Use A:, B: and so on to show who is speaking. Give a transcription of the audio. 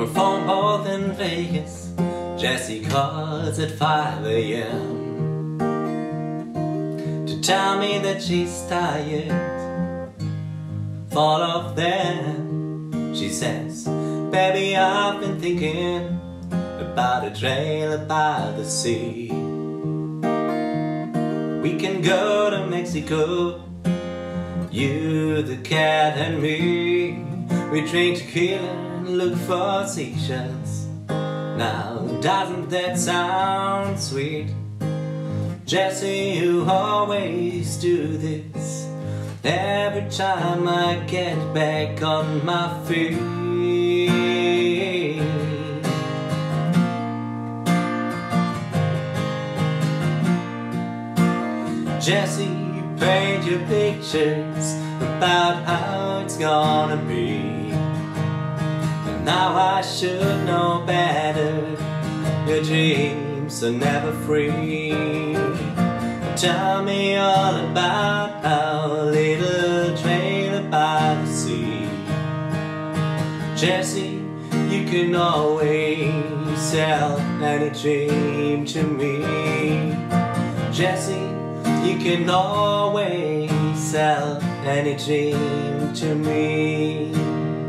A: From a phone booth in Vegas, Jessie calls at 5 a.m. to tell me that she's tired. Fall off then, she says, baby, I've been thinking about a trailer by the sea. We can go to Mexico, you, the cat and me. We drink tequila and look for seashells. Now doesn't that sound sweet? Jessie, you always do this every time I get back on my feet. Jessie, you paint your pictures about how it's gonna be, and now I should know better. Your dreams are never free. Tell me all about our little trailer by the sea. Jessie, you can always sell any dream to me. Jessie, you can always sell any dream to me.